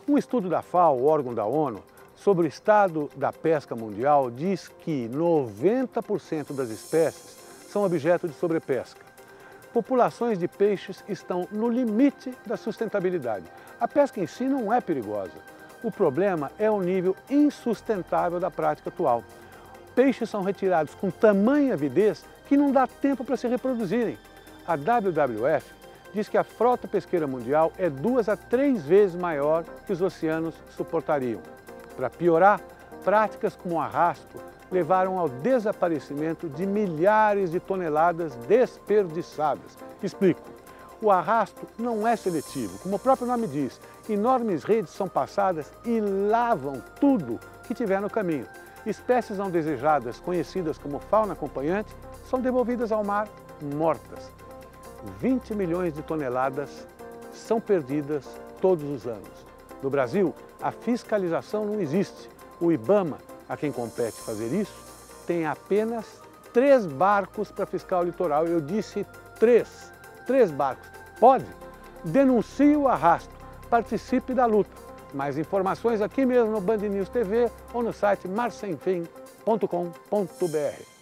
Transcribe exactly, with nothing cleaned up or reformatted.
Um estudo da FAO, órgão da ONU, sobre o estado da pesca mundial diz que noventa por cento das espécies são objeto de sobrepesca. Populações de peixes estão no limite da sustentabilidade. A pesca em si não é perigosa. O problema é o nível insustentável da prática atual. Peixes são retirados com tamanha avidez que não dá tempo para se reproduzirem. A W W F diz que a frota pesqueira mundial é duas a três vezes maior que os oceanos suportariam. Para piorar, práticas como o arrasto levaram ao desaparecimento de milhares de toneladas desperdiçadas. Explico. O arrasto não é seletivo, como o próprio nome diz. Enormes redes são passadas e lavam tudo que tiver no caminho. Espécies não desejadas, conhecidas como fauna acompanhante, são devolvidas ao mar mortas. vinte milhões de toneladas são perdidas todos os anos. No Brasil, a fiscalização não existe. O IBAMA, a quem compete fazer isso, tem apenas três barcos para fiscal litoral. Eu disse três. Três barcos. Pode? Denuncie o arrasto. Participe da luta. Mais informações aqui mesmo no Band News T V ou no site mar sem fim ponto com ponto br.